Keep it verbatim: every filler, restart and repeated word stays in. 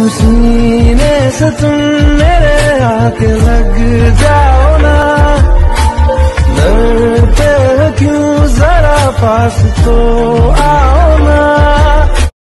सीने से तुम मेरे आके लग जाओ ना, डरते हो क्यों जरा पास तो आओ